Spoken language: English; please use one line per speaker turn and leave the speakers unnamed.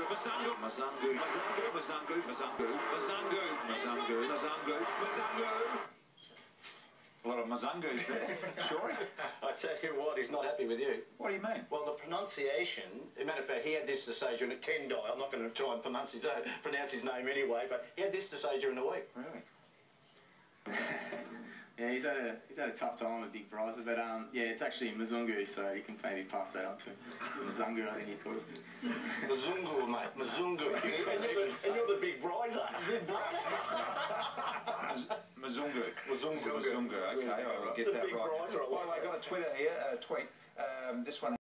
Mzungu, Mzungu, Mzungu, Mzungu, Mzungu, Mzungu, Mzungu, Mzungu. A lot of Mzungus there, sure.
I tell you what, he's not happy with you.
What do you mean?
Well, the pronunciation, as a matter of fact, he had this to say during Tendai. I'm not going to try and pronounce his name anyway, but he had this to say during the week.
Really?
Yeah, he's had a tough time with Big Bryza, but yeah, it's actually Mzungu, so you can maybe pass that on to him. Mzungu, I think he calls it.
Mzungu, mate, Mzungu. And you're the Big Bryza.
Mzungu.
Mzungu.
Mzungu, okay, I'll get that right.
Big Bryza,
Well, I got a Twitter here, tweet. This one.